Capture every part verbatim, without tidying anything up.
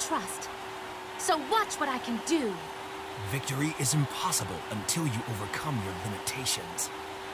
trust. So watch what I can do. Victory is impossible until you overcome your limitations.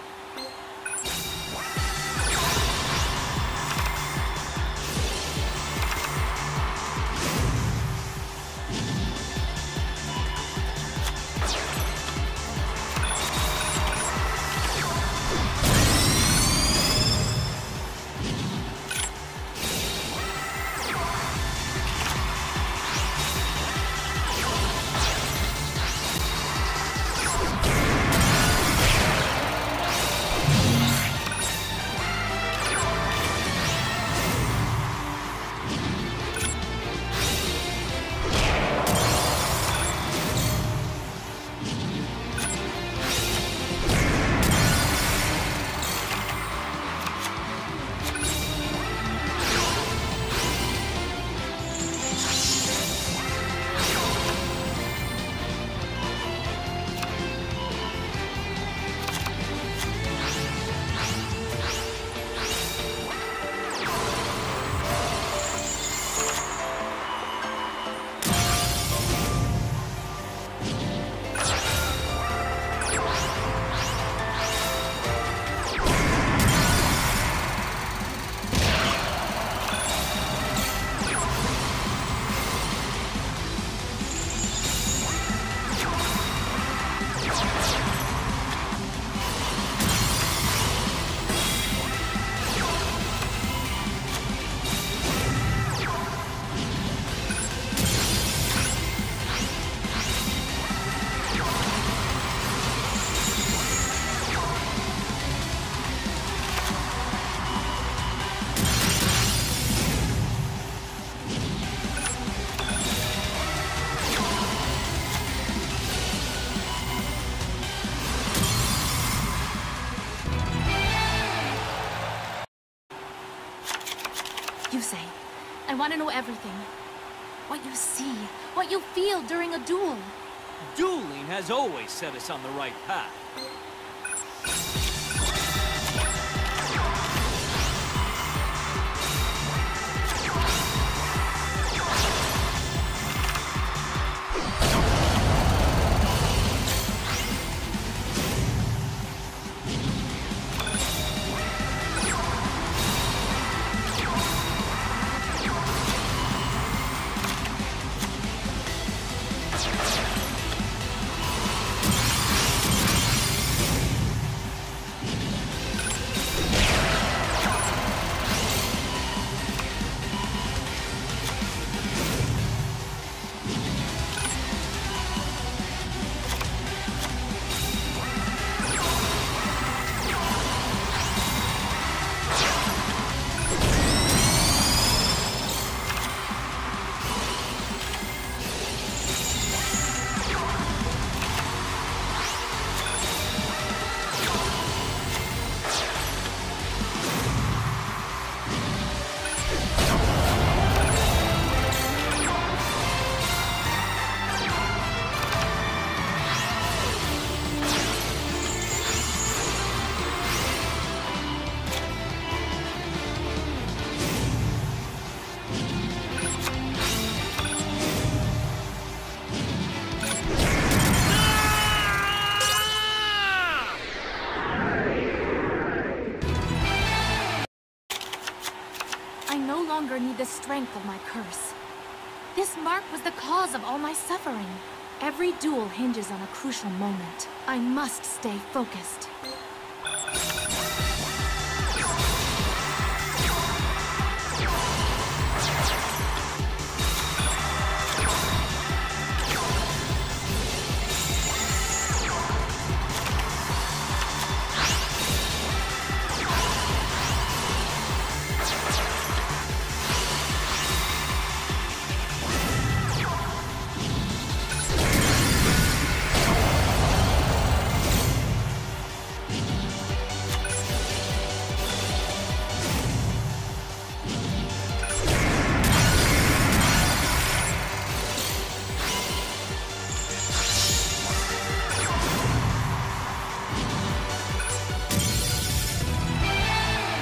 You say, I want to know everything. What you see, what you feel during a duel. Dueling has always set us on the right path. Need the strength of my curse. This mark was the cause of all my suffering. Every duel hinges on a crucial moment. I must stay focused.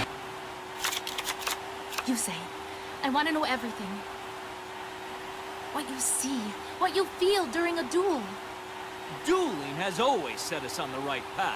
You say, I want to know everything. see, what you feel during a duel. Dueling has always set us on the right path.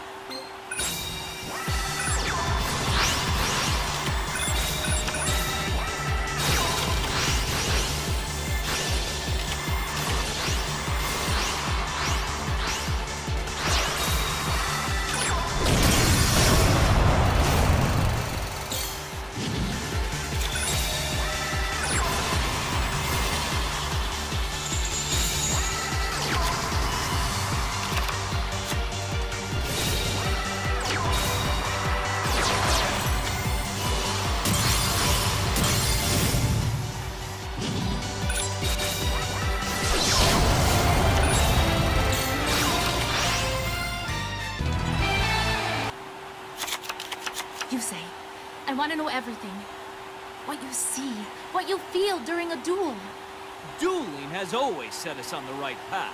You say, I want to know everything. What you see, what you feel during a duel. Dueling has always set us on the right path.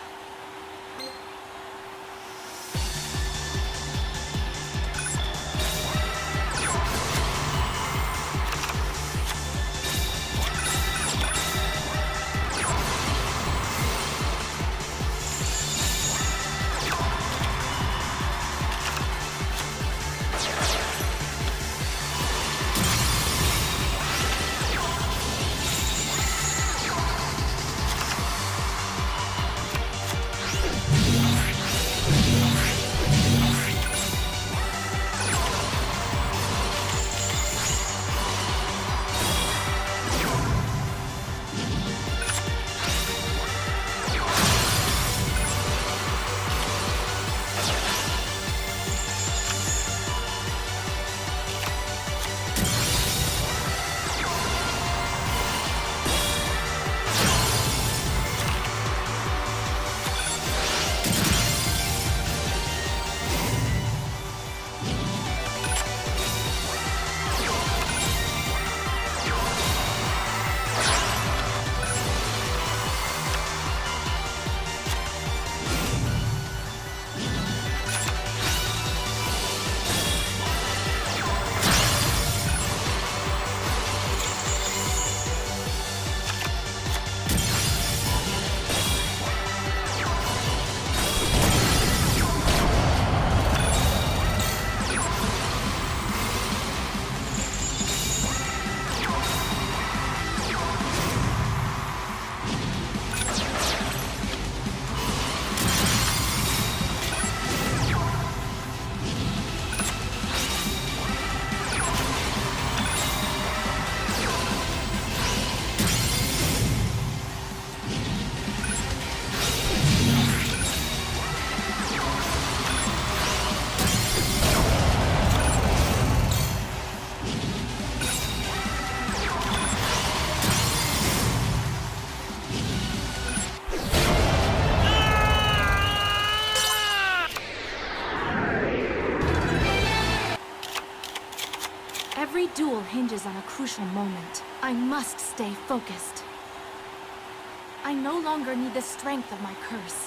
Every duel hinges on a crucial moment. I must stay focused. I no longer need the strength of my curse.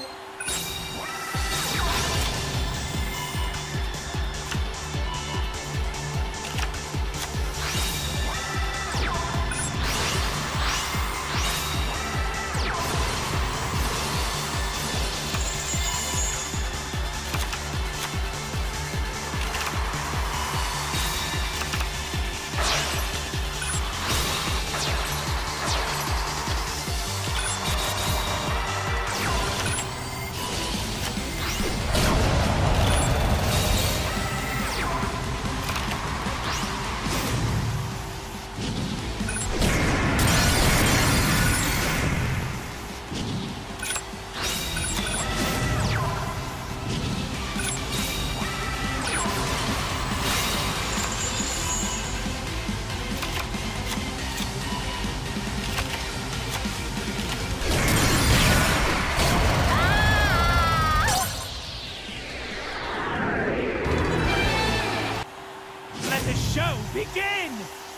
Begin!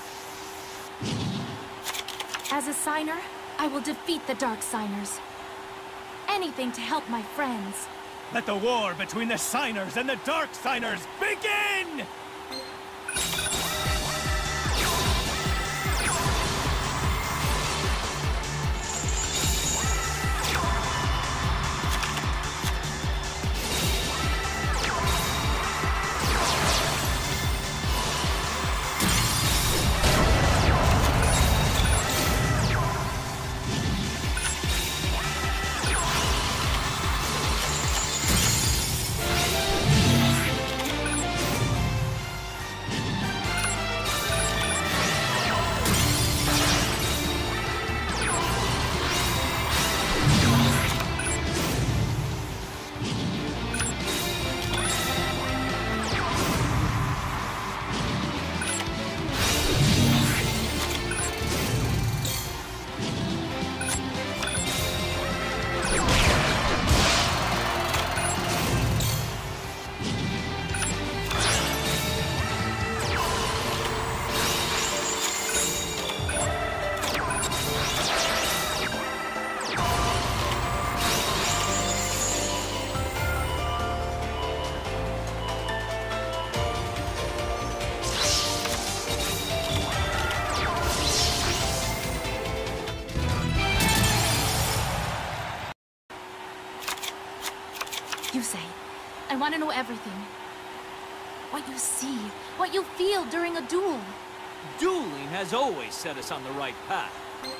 As a signer, I will defeat the Dark Signers. Anything to help my friends. Let the war between the Signers and the Dark Signers begin! You say, I want to know everything. What you see, what you feel during a duel. Dueling has always set us on the right path.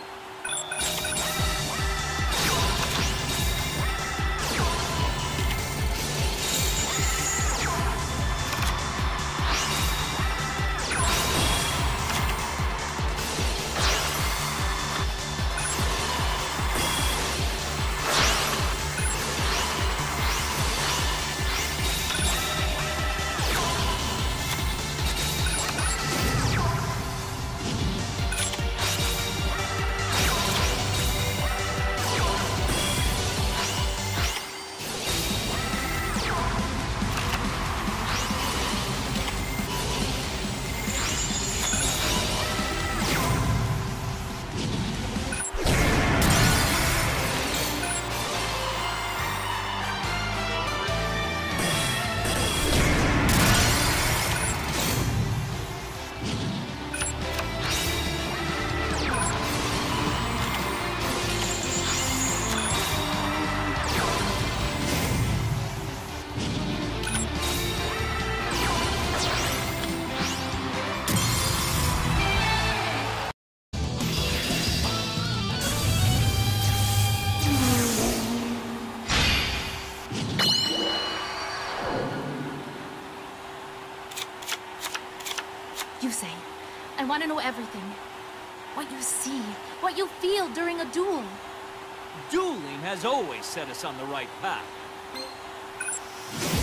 You say, I want to know everything. What you see, what you feel during a duel. Dueling has always set us on the right path.